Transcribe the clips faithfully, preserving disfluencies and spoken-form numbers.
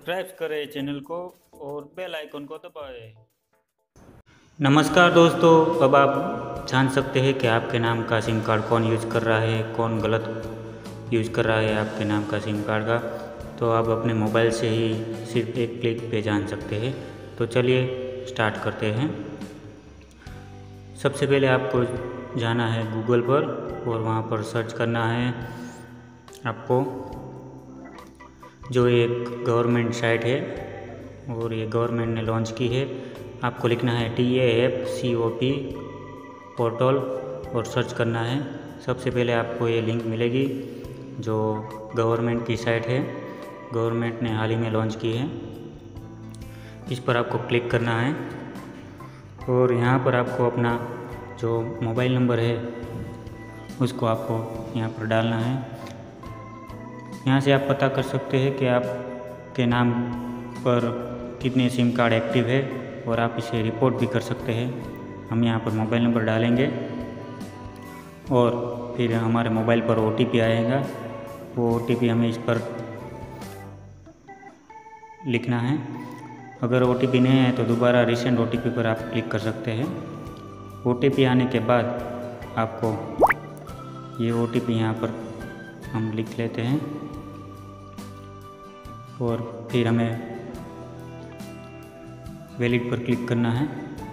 Subscribe करें channel को और बेल आइकन को दबाएं। नमस्कार दोस्तों, अब आप जान सकते हैं कि आपके नाम का सिम कार्ड कौन यूज़ कर रहा है, कौन गलत यूज़ कर रहा है आपके नाम का सिम कार्ड का। तो आप अपने मोबाइल से ही सिर्फ एक क्लिक पे जान सकते हैं। तो चलिए स्टार्ट करते हैं। सबसे पहले आपको जाना है गूगल पर और वहाँ पर सर्च करना है आपको जो एक गवर्नमेंट साइट है और ये गवर्नमेंट ने लॉन्च की है। आपको लिखना है T A F C O P portal और सर्च करना है। सबसे पहले आपको ये लिंक मिलेगी जो गवर्नमेंट की साइट है, गवर्नमेंट ने हाल ही में लॉन्च की है। इस पर आपको क्लिक करना है और यहाँ पर आपको अपना जो मोबाइल नंबर है उसको आपको यहाँ पर डालना है। यहाँ से आप पता कर सकते हैं कि आपके नाम पर कितने सिम कार्ड एक्टिव है और आप इसे रिपोर्ट भी कर सकते हैं। हम यहाँ पर मोबाइल नंबर डालेंगे और फिर हमारे मोबाइल पर ओ टी पी आएगा। वो ओ टी पी हमें इस पर लिखना है। अगर ओ टी पी नहीं है तो दोबारा रिसेंट ओ टी पी पर आप क्लिक कर सकते हैं। ओ टी पी आने के बाद आपको ये ओ टी पी यहाँ पर हम लिख लेते हैं और फिर हमें वैलिड पर क्लिक करना है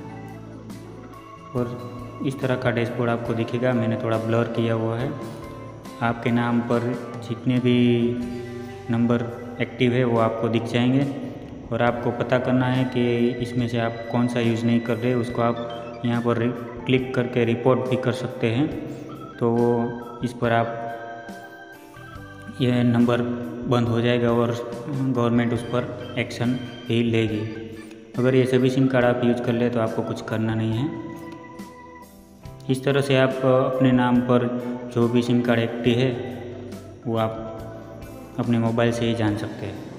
और इस तरह का डैशबोर्ड आपको दिखेगा। मैंने थोड़ा ब्लर किया हुआ है। आपके नाम पर जितने भी नंबर एक्टिव है वो आपको दिख जाएंगे और आपको पता करना है कि इसमें से आप कौन सा यूज़ नहीं कर रहे। उसको आप यहाँ पर क्लिक करके रिपोर्ट भी कर सकते हैं। तो वो इस पर आप यह नंबर बंद हो जाएगा और गवर्नमेंट उस पर एक्शन भी लेगी। अगर ये सभी सिम कार्ड आप यूज़ कर ले तो आपको कुछ करना नहीं है। इस तरह से आप अपने नाम पर जो भी सिम कार्ड एक्टिव है वो आप अपने मोबाइल से ही जान सकते हैं।